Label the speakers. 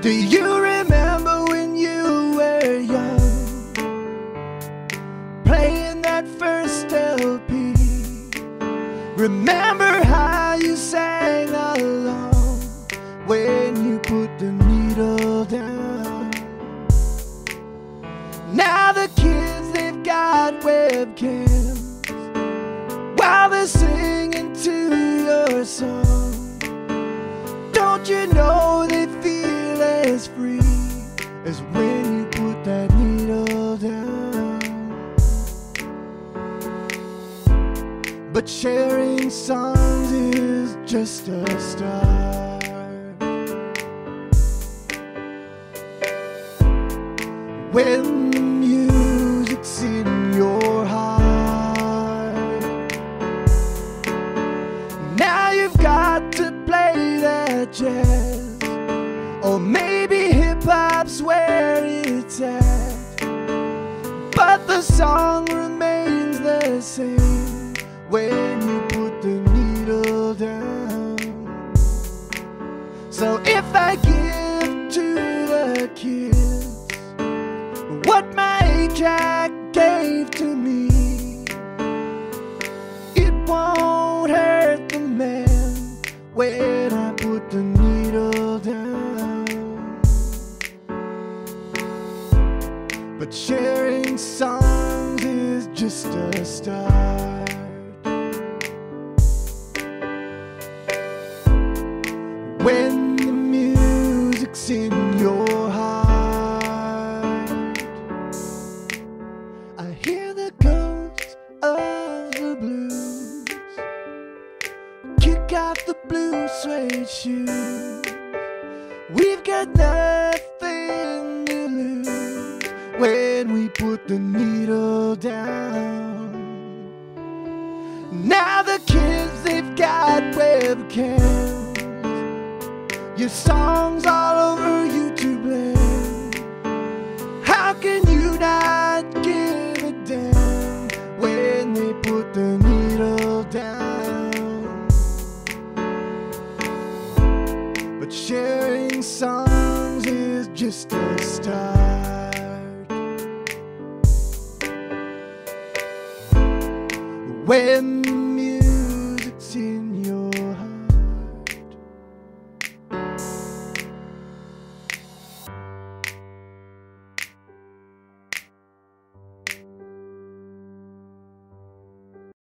Speaker 1: Do you remember when you were young, playing that first LP? Remember how you sang along when you put the needle down? Now the kids, they've got webcams while they're singing to your song. Don't you know they feel as free as when you put that needle down? But sharing songs is just a start. When the music's in your heart, now you've got to play that jazz, or maybe hip-hop's where it's at, but the song remains the same when you put the needle down. So if I give to the kids what my 8-track gave to me, it won't hurt the man when I put the needle down. But sharing songs is just a start. When the music's in your heart, I hear the ghosts of the blues kick off the blue suede shoes. We've got nothing to lose when we put the needle down. Now the kids, they've got webcams, your songs all over YouTube land. How can you not give a damn when they put the needle down? But sharing songs is just a start. When the music's in your